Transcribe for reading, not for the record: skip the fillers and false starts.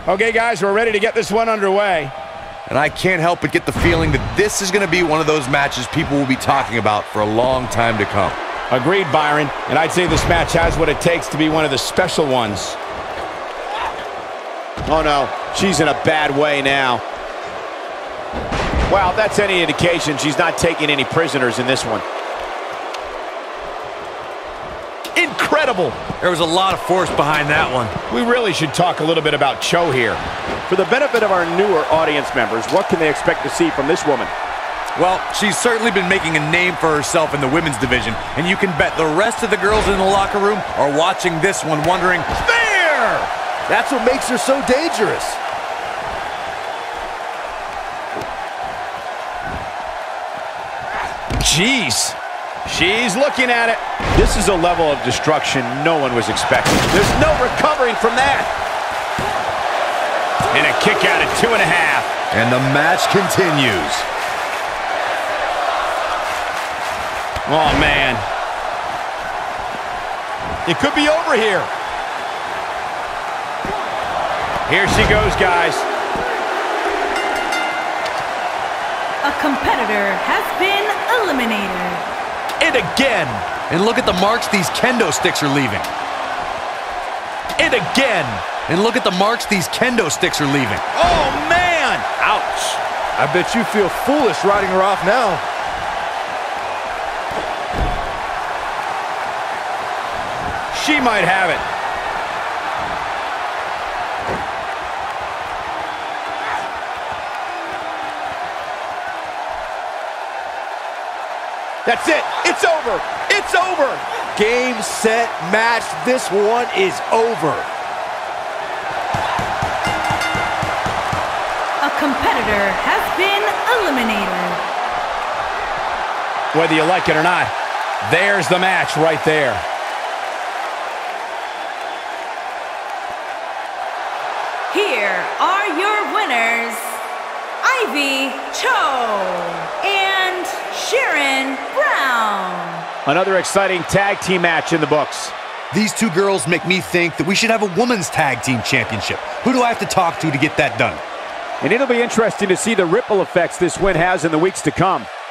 Okay, guys, we're ready to get this one underway. And I can't help but get the feeling that this is going to be one of those matches people will be talking about for a long time to come. Agreed, Byron. And I'd say this match has what it takes to be one of the special ones. Oh, no. She's in a bad way now. Well, if that's any indication, she's not taking any prisoners in this one. Incredible. There was a lot of force behind that one. We really should talk a little bit about Cho here. For the benefit of our newer audience members, what can they expect to see from this woman? Well, she's certainly been making a name for herself in the women's division, and you can bet the rest of the girls in the locker room are watching this one wondering, Spear! That's what makes her so dangerous. Jeez. She's looking at it. This is a level of destruction no one was expecting. There's no recovering from that. And a kick out at 2.5. And the match continues. Oh, man. It could be over here. Here she goes, guys. A competitor has been eliminated. And again. And look at the marks these kendo sticks are leaving. And again. And look at the marks these kendo sticks are leaving. Oh, man. Ouch. I bet you feel foolish riding her off now. She might have it. That's it. It's over. It's over. Game, set, match. This one is over. A competitor has been eliminated. Whether you like it or not, there's the match right there. Here are your winners, Ivy Cho and Sharon Brown. Another exciting tag team match in the books. These two girls make me think that we should have a women's tag team championship. Who do I have to talk to get that done? And it'll be interesting to see the ripple effects this win has in the weeks to come.